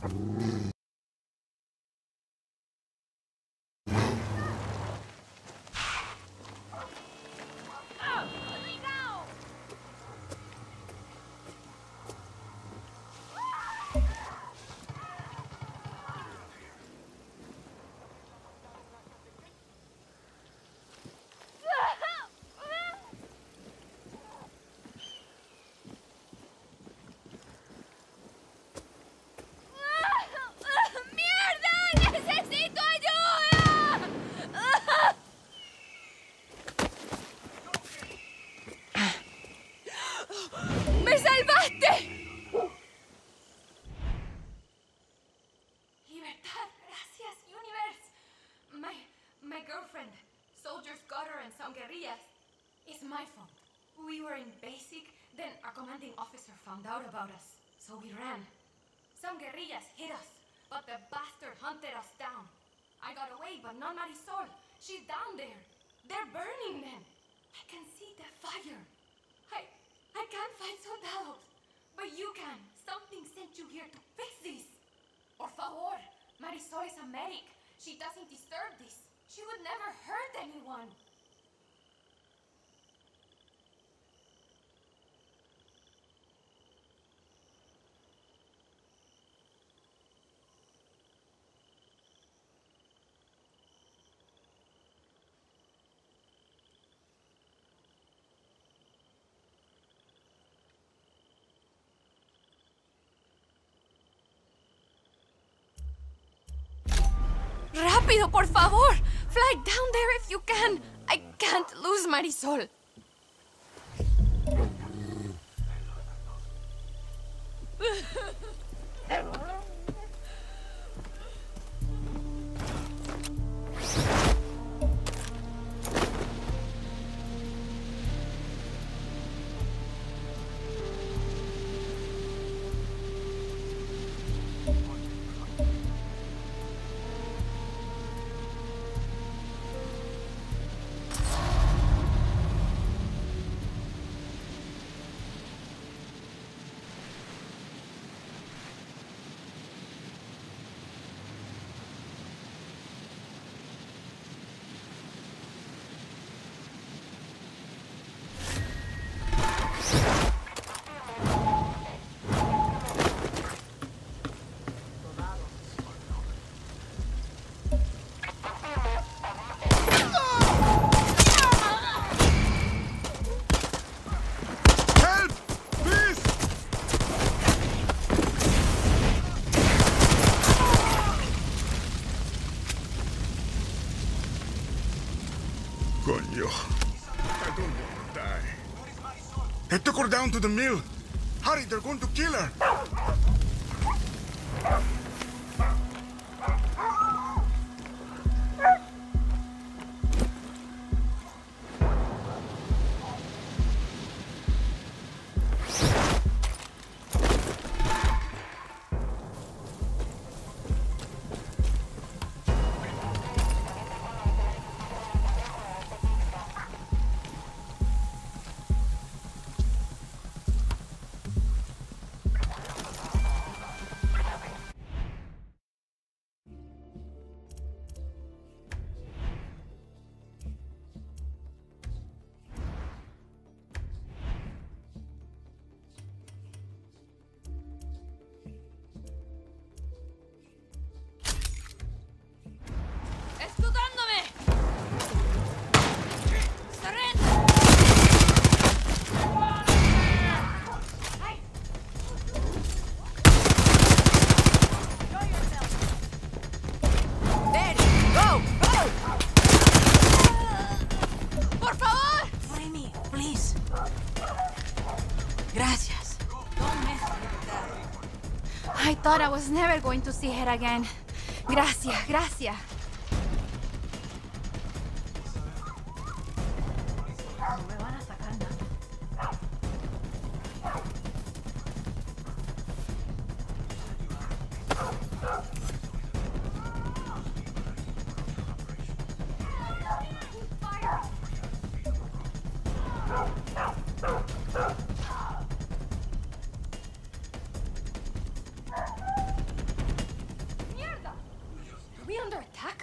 Found out about us, so we ran. Some guerrillas hit us, but the bastard hunted us down. I got away, but not Marisol. She's down there. They're burning them. I can see the fire. I can't find soldados, but you can. Something sent you here to fix this. Por favor, Marisol is a medic. She doesn't deserve this. She would never hurt anyone. ¡Rápido, por favor! Fly down there if you can! I can't lose Marisol. Coño. I don't want to die. I took her down to the mill. Hurry, they're going to kill her. I thought I was never going to see her again. Gracias, gracias. under attack?